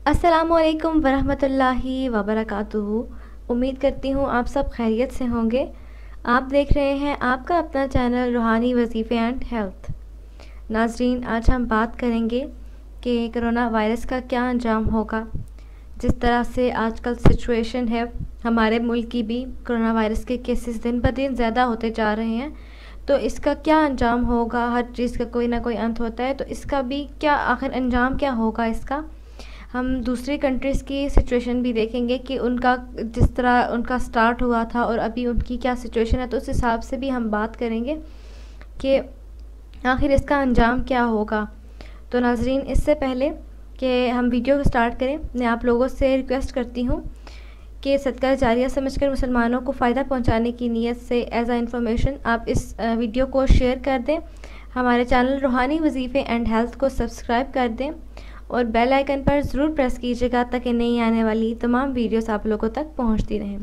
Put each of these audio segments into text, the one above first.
अस्सलामुअलैकुम वरहमतुल्लाहि वबरकातुहू। उम्मीद करती हूँ आप सब खैरियत से होंगे। आप देख रहे हैं आपका अपना channel Roohani Wazife and health. नाजरीन, आज हम बात करेंगे कि कोरोना वायरस का क्या अंजाम होगा। जिस तरह से आजकल सिचुएशन है, हमारे मुल्क की भी कोरोना वायरस के केसेस दिन ब दिन ज़्यादा होते जा रहे हैं, तो इसका क्या अंजाम होगा। हर चीज़ का कोई ना कोई अंत होता है, तो इसका भी क्या आखिर अंजाम क्या होगा इसका। हम दूसरी कंट्रीज़ की सिचुएशन भी देखेंगे कि उनका जिस तरह उनका स्टार्ट हुआ था और अभी उनकी क्या सिचुएशन है, तो उस हिसाब से भी हम बात करेंगे कि आखिर इसका अंजाम क्या होगा। तो नाजरीन, इससे पहले कि हम वीडियो को स्टार्ट करें, मैं आप लोगों से रिक्वेस्ट करती हूँ कि सदका जारिया समझकर मुसलमानों को फ़ायदा पहुँचाने की नीयत से एज आ इंफॉर्मेशन आप इस वीडियो को शेयर कर दें। हमारे channel Roohani Wazife and health को सब्सक्राइब कर दें और बेल आइकन पर ज़रूर प्रेस कीजिएगा ताकि नई आने वाली तमाम वीडियोस आप लोगों तक पहुंचती रहें।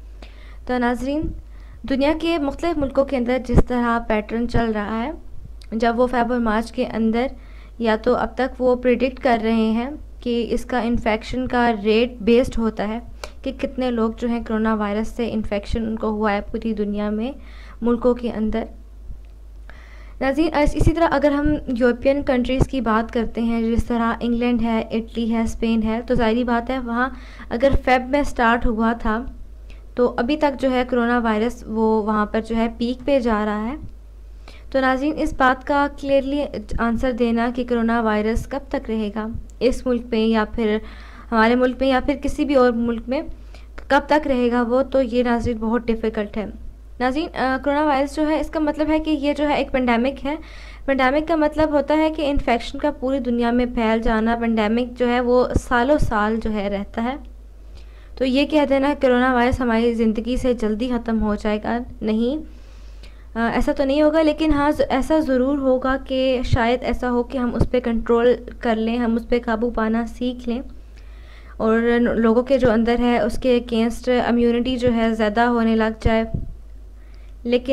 तो नाजरीन, दुनिया के मुख्तलिफ़ मुल्कों के अंदर जिस तरह पैटर्न चल रहा है, जब वो फ़रवरी और मार्च के अंदर या तो अब तक वो प्रिडिक्ट कर रहे हैं कि इसका इन्फेक्शन का रेट बेस्ड होता है कि कितने लोग जो हैं कोरोना वायरस से इन्फेक्शन उनको हुआ है पूरी दुनिया में मुल्कों के अंदर। नाज़रीन, इसी तरह अगर हम यूरोपियन कंट्रीज़ की बात करते हैं, जिस तरह इंग्लैंड है, इटली है, स्पेन है, तो ज़ाहिर बात है वहाँ अगर फ़ेब में स्टार्ट हुआ था तो अभी तक जो है कोरोना वायरस वो वहाँ पर जो है पीक पे जा रहा है। तो नाज़रीन, इस बात का क्लियरली आंसर देना कि कोरोना वायरस कब तक रहेगा इस मुल्क में या फिर हमारे मुल्क में या फिर किसी भी और मुल्क में कब तक रहेगा, वो तो ये नाज़रीन बहुत डिफ़िकल्ट है। नाज़रीन, कोरोना वायरस जो है इसका मतलब है कि ये जो है एक पेंडेमिक है। पेंडेमिक का मतलब होता है कि इन्फेक्शन का पूरी दुनिया में फैल जाना। पेंडेमिक जो है वो सालों साल जो है रहता है। तो ये कह देना कोरोना वायरस हमारी ज़िंदगी से जल्दी ख़त्म हो जाएगा, नहीं, ऐसा तो नहीं होगा। लेकिन हाँ, ऐसा ज़रूर होगा कि शायद ऐसा हो कि हम उस पर कंट्रोल कर लें, हम उस पर काबू पाना सीख लें और लोगों के जो अंदर है उसके अगेंस्ट इम्यूनिटी जो है ज़्यादा होने लग जाए। लेकिन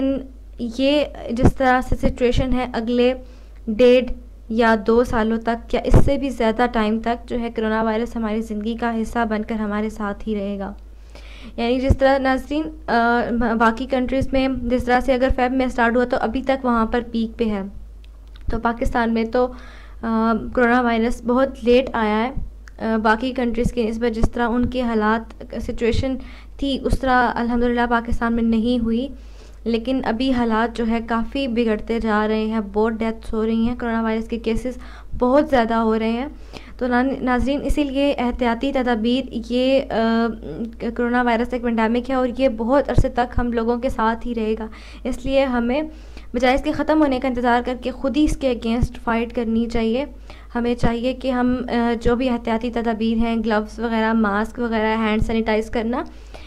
ये जिस तरह से सिचुएशन है, अगले 1.5 या 2 सालों तक या इससे भी ज़्यादा टाइम तक जो है कोरोना वायरस हमारी ज़िंदगी का हिस्सा बनकर हमारे साथ ही रहेगा। यानी जिस तरह नाज़रीन बाकी कंट्रीज़ में जिस तरह से अगर फ़ेब में स्टार्ट हुआ तो अभी तक वहाँ पर पीक पे है, तो पाकिस्तान में तो कोरोना वायरस बहुत लेट आया है बाकी कंट्रीज़ के निस्बत। जिस तरह उनके हालात सिचुएशन थी उस तरह अल्हम्दुलिल्लाह पाकिस्तान में नहीं हुई, लेकिन अभी हालात जो है काफ़ी बिगड़ते जा रहे हैं। बहुत डेथ्स हो रही हैं, कोरोना वायरस के केसेस बहुत ज़्यादा हो रहे हैं। तो नाज़रीन, इसीलिए एहतियाती तदाबीर, ये कोरोना वायरस एक पेंडेमिक है और ये बहुत अरसे तक हम लोगों के साथ ही रहेगा। इसलिए हमें बजाय इसके ख़त्म होने का इंतज़ार करके ख़ुद ही इसके अगेंस्ट फ़ाइट करनी चाहिए। हमें चाहिए कि हम जो भी एहतियाती तदाबीर हैं, ग्लव्स वगैरह, मास्क वगैरह, हैंड सैनिटाइज़ करना,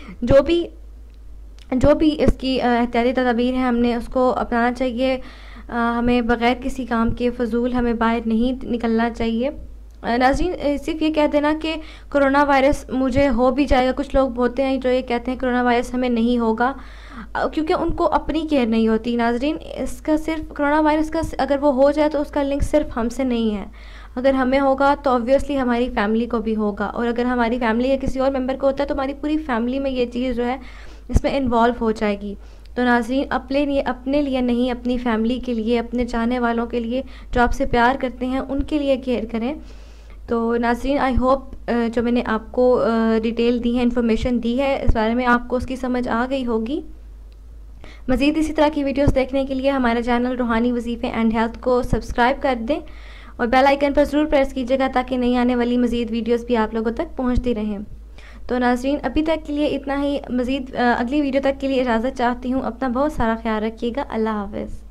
जो भी इसकी एहतियाती तदाबीर हैं, हमने उसको अपनाना चाहिए। हमें बग़ैर किसी काम के फ़जूल हमें बाहर नहीं निकलना चाहिए। नाज़रीन, सिर्फ ये कह देना कि कोरोना वायरस मुझे हो भी जाएगा, कुछ लोग होते हैं जो ये कहते हैं कोरोना वायरस हमें नहीं होगा, क्योंकि उनको अपनी केयर नहीं होती। नाज़रीन, इसका सिर्फ कोरोना वायरस का अगर वो हो जाए तो उसका लिंक सिर्फ हमसे नहीं है। अगर हमें होगा तो ऑब्वियसली हमारी फैमिली को भी होगा, और अगर हमारी फैमिली या किसी और मेंबर को होता है तो हमारी पूरी फैमिली में ये चीज़ जो है इसमें इन्वॉल्व हो जाएगी। तो नाज़रीन, अपने लिए नहीं, अपनी फैमिली के लिए, अपने चाहने वालों के लिए, जो आपसे प्यार करते हैं, उनके लिए केयर करें। तो नाज़रीन, आई होप जो मैंने आपको डिटेल दी है, इन्फॉर्मेशन दी है इस बारे में, आपको उसकी समझ आ गई होगी। मज़ीद इसी तरह की वीडियोस देखने के लिए हमारे channel Roohani Wazife and health को सब्सक्राइब कर दें और बेल आइकन पर ज़रूर प्रेस कीजिएगा ताकि नई आने वाली मज़ीद वीडियोस भी आप लोगों तक पहुंचती रहें। तो नाज़रीन, अभी तक के लिए इतना ही। मज़ीद अगली वीडियो तक के लिए इजाज़त चाहती हूँ। अपना बहुत सारा ख्याल रखिएगा। अल्लाह हाफ़िज़।